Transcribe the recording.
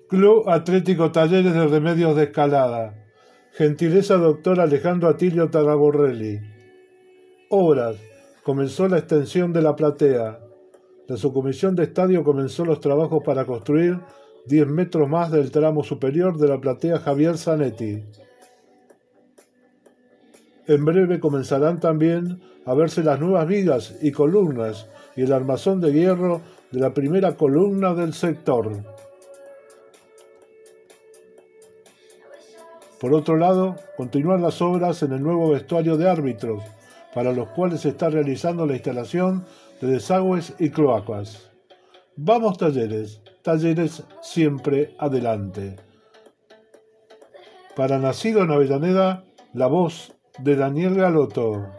Club Atlético Talleres de Remedios de Escalada. Gentileza doctor Alejandro Atilio Taraborrelli. Obras. Comenzó la extensión de la platea. La subcomisión de estadio comenzó los trabajos para construir 10 metros más del tramo superior de la platea Javier Zanetti. En breve comenzarán también a verse las nuevas vigas y columnas y el armazón de hierro de la primera columna del sector. Por otro lado, continúan las obras en el nuevo vestuario de árbitros, para los cuales se está realizando la instalación de desagües y cloacas. Vamos Talleres, Talleres siempre adelante. Para Nacido en Avellaneda, la voz de Daniel Galoto.